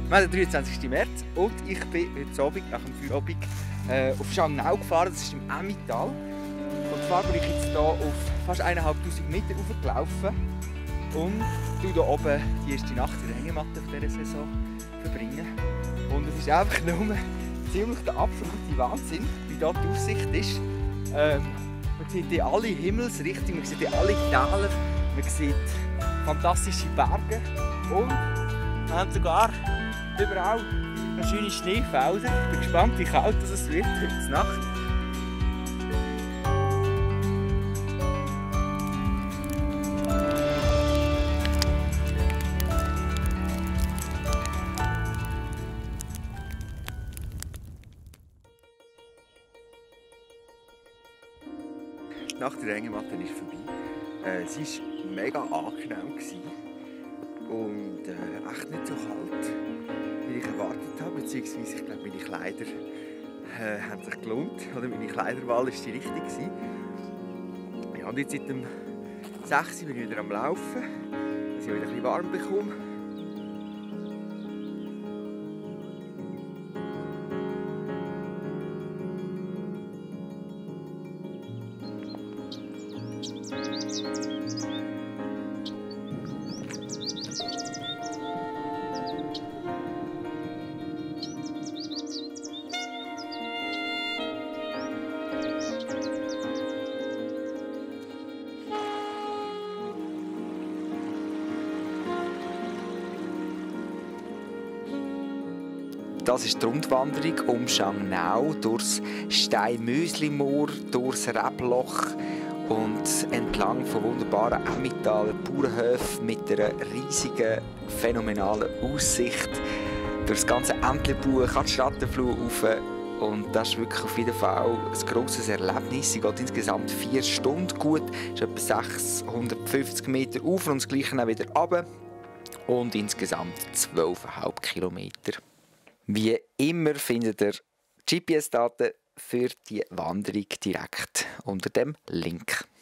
Wir haben den 23. März und ich bin heute Abend nach dem Feierabend auf Schangnau gefahren, das ist im Emmental. Und zwar bin ich jetzt hier auf fast 1'500 Meter hochgelaufen und hier oben die erste Nacht in der Hängematte auf dieser Saison verbringen. Und es ist einfach nur ziemlich der absolute Wahnsinn, wie hier die Aussicht ist. Man sieht hier alle Himmelsrichtungen, man sieht hier alle Täler, man sieht fantastische Berge und wir haben sogar überall noch schöne Schneefelder. Ich bin gespannt, wie kalt es wird heute Nacht. Die Nacht in der Hängematte ist vorbei. Sie war mega angenehm und echt nicht so kalt, wie ich erwartet habe. Beziehungsweise, ich glaube, meine Kleider haben sich gelohnt. Oder meine Kleiderwahl war die richtige. Ja, und jetzt seit dem 6 Uhr bin ich wieder am Laufen, dass ich wieder ein bisschen warm bekomme. Das ist die Rundwanderung um Schangnau, durchs Steinmüsli-Moor, durchs Rebloch und entlang von wunderbaren Emmentaler Bauernhöfen mit einer riesigen, phänomenalen Aussicht. Durch das ganze Entlebuch an die Schattenfluh rauf. Und das ist wirklich auf jeden Fall ein grosses Erlebnis. Sie geht insgesamt 4 Stunden gut, ist etwa 650 Meter auf und das Gleiche dann wieder runter. Und insgesamt 12,5 Kilometer. Wie immer findet ihr GPS-Daten für die Wanderung direkt unter dem Link.